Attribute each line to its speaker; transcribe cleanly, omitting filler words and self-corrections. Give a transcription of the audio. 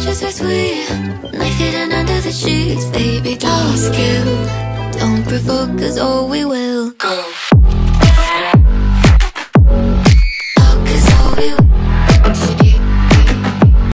Speaker 1: just as sweet. Knife hidden under the sheets. Baby, don't skill. Don't provoke, cause oh we will. Go.